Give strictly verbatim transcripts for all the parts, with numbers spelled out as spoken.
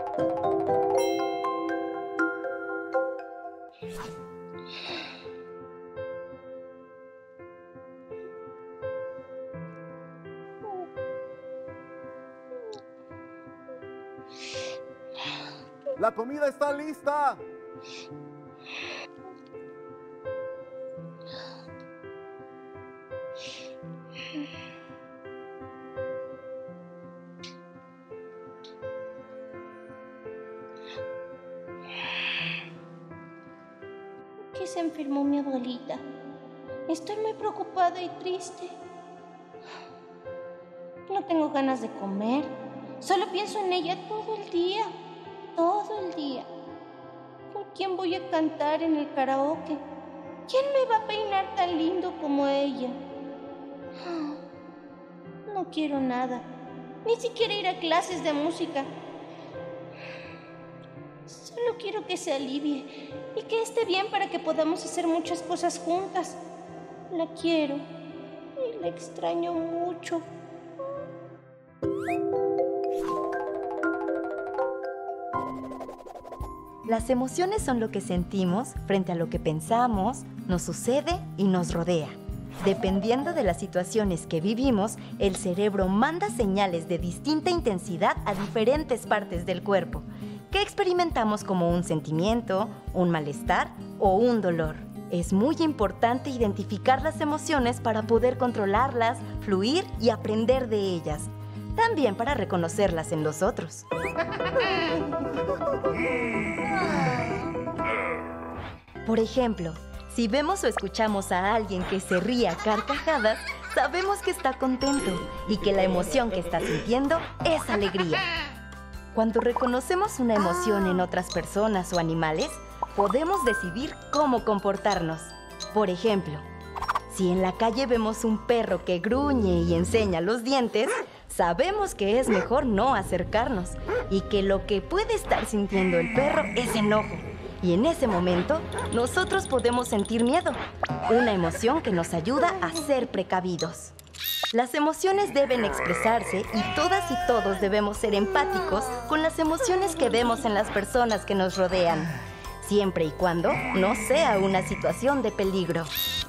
¡La comida está lista! ¿Qué se enfermó mi abuelita? Estoy muy preocupada y triste. No tengo ganas de comer. Solo pienso en ella todo el día. Todo el día. ¿Con quién voy a cantar en el karaoke? ¿Quién me va a peinar tan lindo como ella? No quiero nada. Ni siquiera ir a clases de música. Solo quiero que se alivie y que esté bien para que podamos hacer muchas cosas juntas. La quiero y la extraño mucho. Las emociones son lo que sentimos frente a lo que pensamos, nos sucede y nos rodea. Dependiendo de las situaciones que vivimos, el cerebro manda señales de distinta intensidad a diferentes partes del cuerpo, que experimentamos como un sentimiento, un malestar o un dolor. Es muy importante identificar las emociones para poder controlarlas, fluir y aprender de ellas. También para reconocerlas en los otros. Por ejemplo, si vemos o escuchamos a alguien que se ríe a carcajadas, sabemos que está contento y que la emoción que está sintiendo es alegría. Cuando reconocemos una emoción en otras personas o animales, podemos decidir cómo comportarnos. Por ejemplo, si en la calle vemos un perro que gruñe y enseña los dientes, sabemos que es mejor no acercarnos y que lo que puede estar sintiendo el perro es enojo. Y en ese momento, nosotros podemos sentir miedo, una emoción que nos ayuda a ser precavidos. Las emociones deben expresarse y todas y todos debemos ser empáticos con las emociones que vemos en las personas que nos rodean, siempre y cuando no sea una situación de peligro.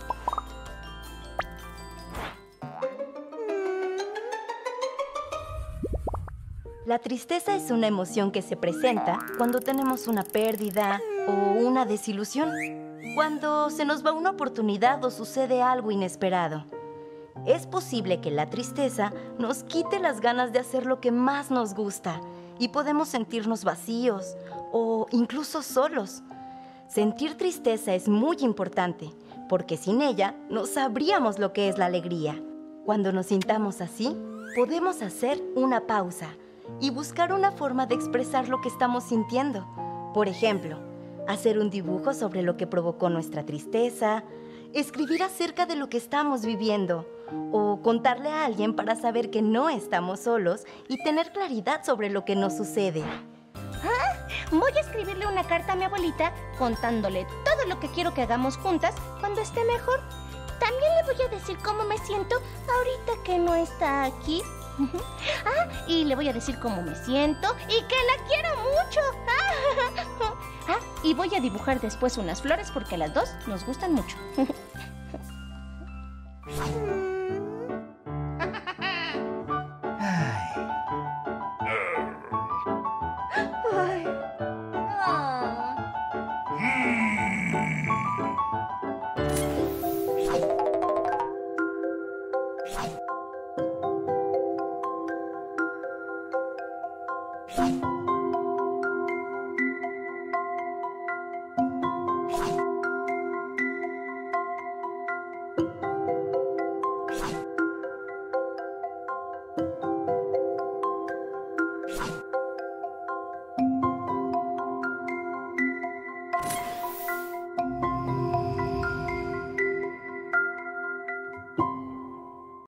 La tristeza es una emoción que se presenta cuando tenemos una pérdida o una desilusión, cuando se nos va una oportunidad o sucede algo inesperado. Es posible que la tristeza nos quite las ganas de hacer lo que más nos gusta y podemos sentirnos vacíos o incluso solos. Sentir tristeza es muy importante porque sin ella no sabríamos lo que es la alegría. Cuando nos sintamos así, podemos hacer una pausa y buscar una forma de expresar lo que estamos sintiendo. Por ejemplo, hacer un dibujo sobre lo que provocó nuestra tristeza, escribir acerca de lo que estamos viviendo o contarle a alguien para saber que no estamos solos y tener claridad sobre lo que nos sucede. ¿Ah? Voy a escribirle una carta a mi abuelita contándole todo lo que quiero que hagamos juntas cuando esté mejor. También le voy a decir cómo me siento ahorita que no está aquí. Ah, y le voy a decir cómo me siento y que la quiero mucho. Ah, y voy a dibujar después unas flores porque a las dos nos gustan mucho.